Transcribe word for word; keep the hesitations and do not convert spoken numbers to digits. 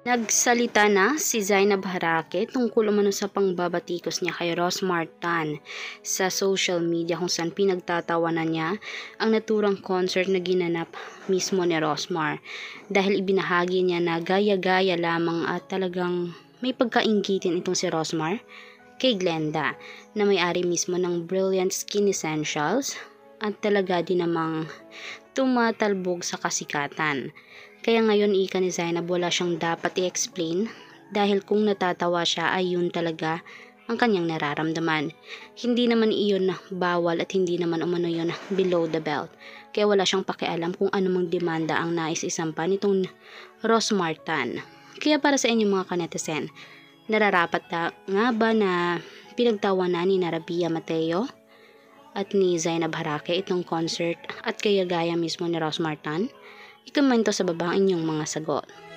Nagsalita na si Zainab Harake tungkol umano sa pangbabatikos niya kay Rosmar Tan sa social media, kung saan pinagtatawanan niya ang naturang concert na ginanap mismo ni Rosmar, dahil ibinahagi niya na gaya-gaya lamang at talagang may pagkainggitin itong si Rosmar kay Glenda, na may-ari mismo ng Brilliant Skin Essentials at talaga din namang tumatalbog sa kasikatan. Kaya ngayon, ika ni Zainab, wala siyang dapat i-explain, dahil kung natatawa siya ay yun talaga ang kanyang nararamdaman. Hindi naman iyon bawal at hindi naman umano yun below the belt. Kaya wala siyang pakialam kung anumang demanda ang nais isampa nitong Rosmar Tan. Kaya para sa inyo mga kanetizen, nararapat na nga ba na pinagtawanan ni Rabia Mateo at ni Zainab Harake itong concert at kaya gaya mismo ni Rosmar Tan? I-komento sa baba ang inyong mga sagot.